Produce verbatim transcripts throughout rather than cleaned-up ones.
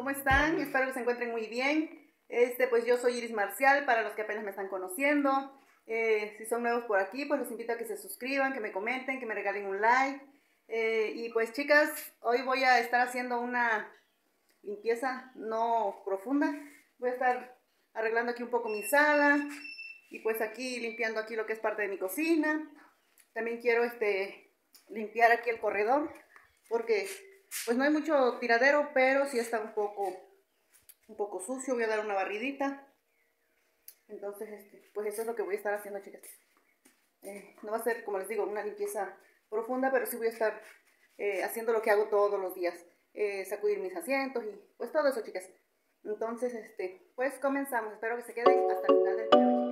¿cómo están? Espero que se encuentren muy bien. Este, pues yo soy Iris Marcial, para los que apenas me están conociendo. Eh, si son nuevos por aquí, pues los invito a que se suscriban, que me comenten, que me regalen un like. Eh, y pues chicas, hoy voy a estar haciendo una limpieza no profunda. Voy a estar arreglando aquí un poco mi sala y pues aquí limpiando aquí lo que es parte de mi cocina. También quiero este, limpiar aquí el corredor porque pues no hay mucho tiradero, pero sí está un poco, un poco sucio. Voy a dar una barridita. Entonces, este, pues eso es lo que voy a estar haciendo, chicas. Eh, no va a ser, como les digo, una limpieza profunda, pero sí voy a estar eh, haciendo lo que hago todos los días. Eh, sacudir mis asientos y pues todo eso, chicas. Entonces, este, pues comenzamos. Espero que se queden hasta el final del video, chicas.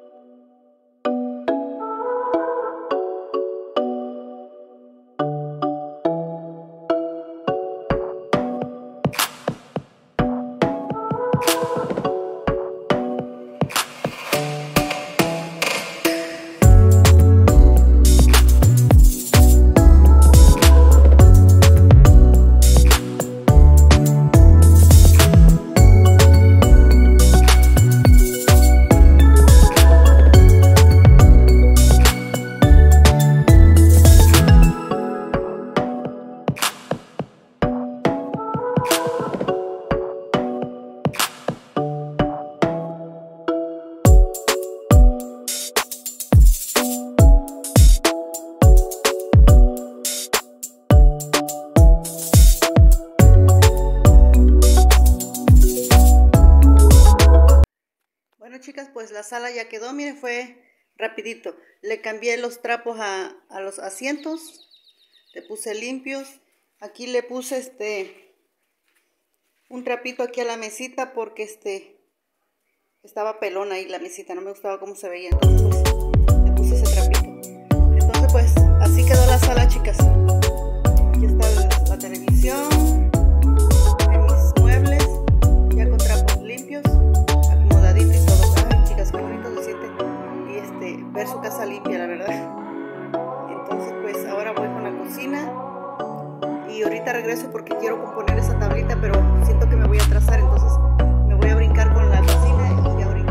Bueno, chicas, pues la sala ya quedó, miren, fue rapidito. Le cambié los trapos a, a los asientos, le puse limpios. Aquí le puse este un trapito aquí a la mesita porque este estaba pelona ahí la mesita, no me gustaba cómo se veía, entonces pues, le puse ese trapito. Entonces pues así quedó la sala, chicas. Aquí está la, la televisión, mis muebles, ya con trapos limpios, acomodadito y todo. Ay, chicas, qué bonito se siente y este ver su casa limpia, la verdad. Entonces pues ahora voy con la cocina y ahorita regreso porque quiero componer esa tablita, pero siento que me voy a atrasar, entonces me voy a brincar con la cocina y ahorita.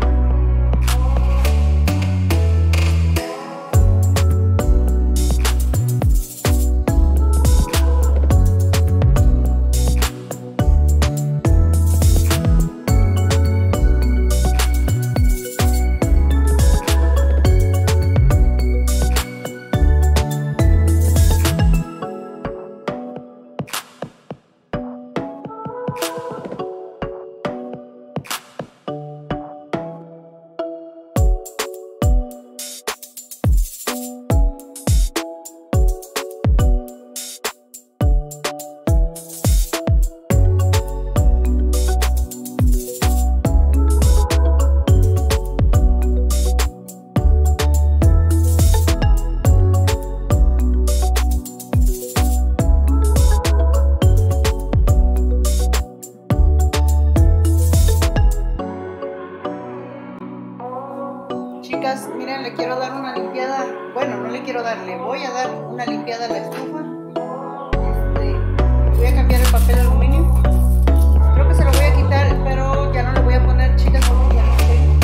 Chicas, miren, le quiero dar una limpiada. Bueno, no le quiero dar, le voy a dar una limpiada a la estufa. Este, voy a cambiar el papel aluminio. Creo que se lo voy a quitar, pero ya no le voy a poner, chicas, porque ya no tengo.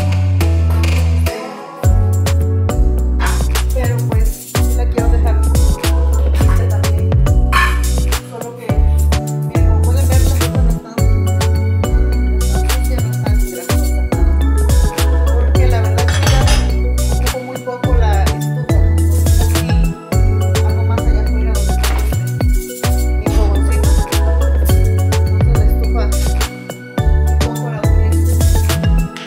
Este, pero pues sí la quiero dejar lista también. Solo que, miren, como pueden ver, las cosas no están, no están sucias, no están grasosas, nada. Porque la verdad, muy poco la estufa, así algo más allá afuera donde está mi fogoncito. Entonces la estufa muy poco la utilizo.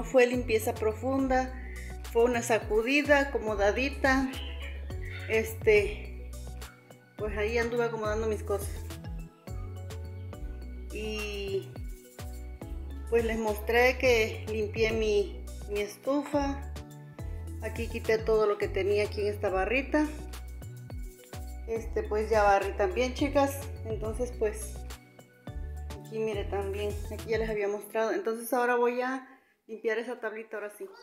no fue limpieza profunda, fue una sacudida, acomodadita. Este, pues ahí anduve acomodando mis cosas. Y pues les mostré que limpié mi, mi estufa. Aquí quité todo lo que tenía aquí en esta barrita. Este, pues ya barrí también, chicas. Entonces, pues aquí mire también, aquí ya les había mostrado. Entonces ahora voy a limpiar esa tablita, ahora sí.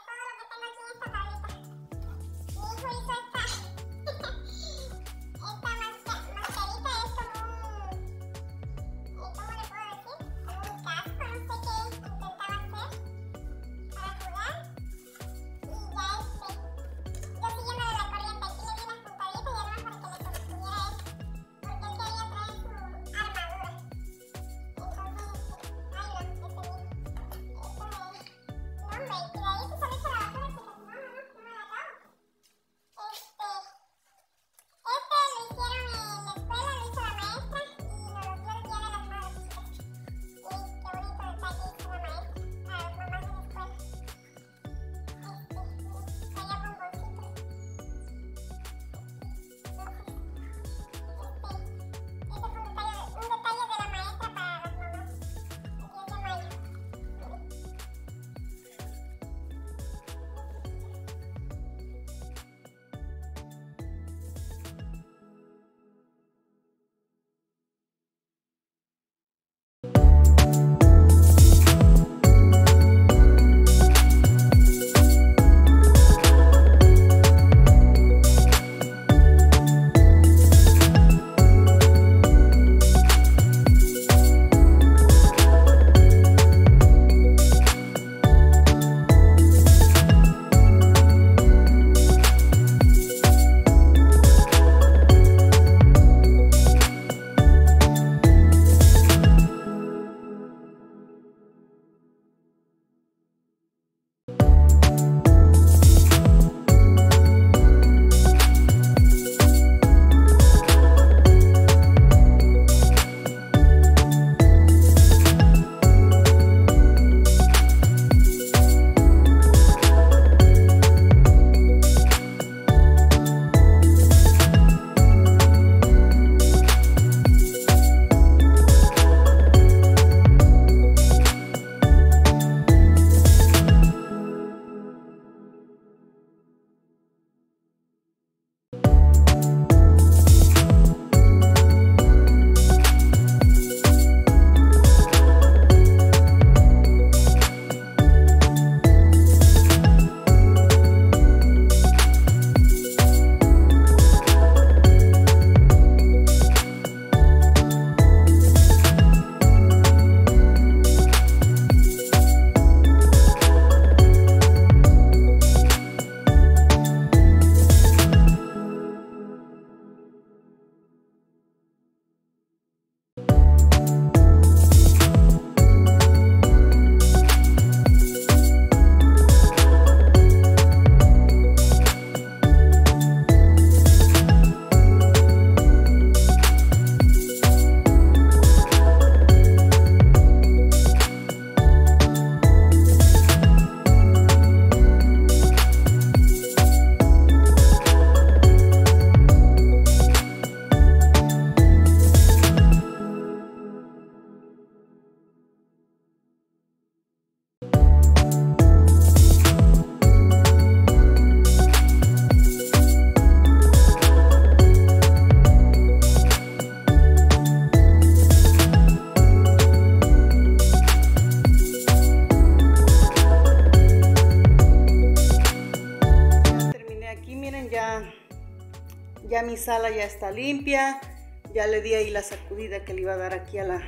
Ya mi sala ya está limpia. Ya le di ahí la sacudida que le iba a dar aquí a la,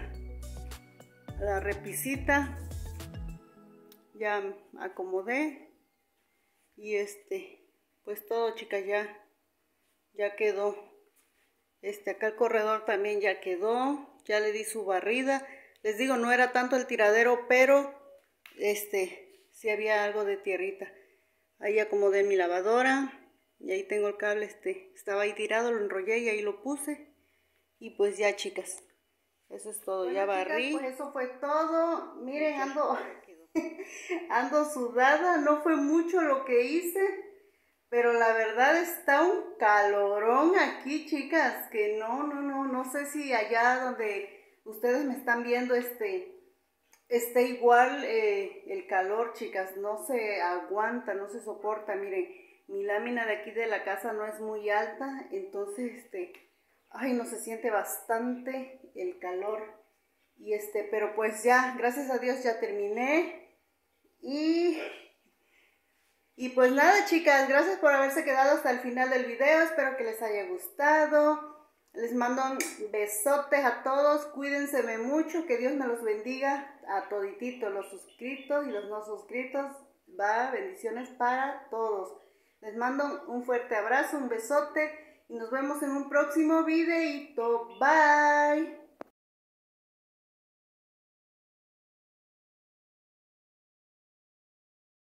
a la repisita. Ya acomodé. Y este, pues todo, chicas, ya, ya quedó. Este, acá el corredor también ya quedó. Ya le di su barrida. Les digo, no era tanto el tiradero, pero este, sí había algo de tierrita. Ahí acomodé mi lavadora. Y ahí tengo el cable, este, estaba ahí tirado, lo enrollé y ahí lo puse. Y pues ya, chicas, eso es todo, bueno, ya barrí. Chicas, pues eso fue todo. Miren, ando, Ando sudada, no fue mucho lo que hice, pero la verdad está un calorón aquí, chicas, que no, no, no, no sé si allá donde ustedes me están viendo, este, esté igual eh, el calor, chicas, no se aguanta, no se soporta. Miren, mi lámina de aquí de la casa no es muy alta, entonces, este, ay, no se siente bastante el calor. Y este, pero pues ya, gracias a Dios ya terminé. Y, y pues nada, chicas, gracias por haberse quedado hasta el final del video. Espero que les haya gustado. Les mando besotes a todos. Cuídense mucho. Que Dios me los bendiga a todititos, los suscritos y los no suscritos. Va, bendiciones para todos. Les mando un fuerte abrazo, un besote. Y nos vemos en un próximo videito. Bye.